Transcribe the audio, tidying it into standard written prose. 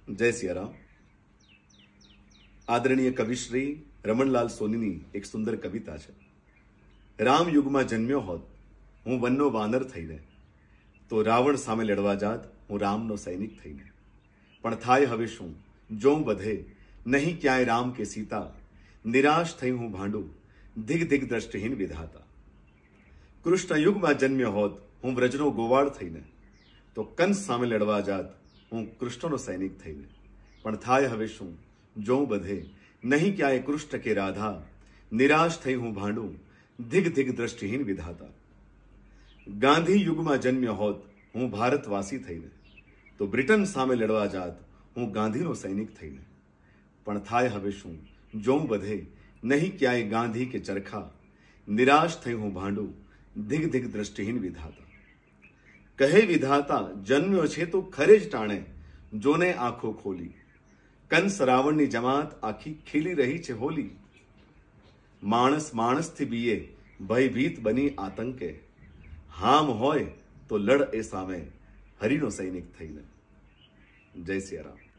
જય સિયારામ. આદરણીય કવિશ્રી રમણલાલ સોનીની એક સુંદર કવિતા છે. રામ યુગમાં જન્મ્યો હોત હું વનનો વાનર થઈને, તો રાવણ સામે લડવા જાત હું રામનો સૈનિક થઈને. પણ થાય હવે શું જો બધે નહીં ક્યાંય રામ કે સીતા, નિરાશ થઈ હું ભાંડું દિગ દિગ દ્રષ્ટિહીન વિધાતા. કૃષ્ણ યુગમાં જન્મ્યો હોત હું વ્રજનો ગોવાળ થઈને, તો કંસ સામે લડવા જાત હું કૃષ્ણનો સૈનિક થઈને. પણ થાય હવે શું જો બધે નહીં ક્યાંય કૃષ્ણ કે રાધા, નિરાશ થઈ હું ભાંડું દિગ દિગ દ્રષ્ટિહીન વિધાતા. ગાંધી યુગમાં જન્મ્યો હોત હું ભારતવાસી થઈને, તો બ્રિટન સામે લડવા જાત હું ગાંધીનો સૈનિક થઈને. પણ થાય હવે શું જો બધે નહીં ક્યાંય ગાંધી કે ચરખા, નિરાશ થઈ હું ભાંડું દિગ દિગ દ્રષ્ટિહીન વિધાતા. કહે વિધાતા જન્મ્યો છે તો ખરે જ ટાણે, જોને આંખો ખોલી કંસ રાવણની જમાત આખી ખીલી રહી છે હોલી. માણસ માણસથી બીએ ભયભીત બની આતંકે, હામ હોય તો લડ એ સામે હરિનો સૈનિક થઈને. જય સિયારામ.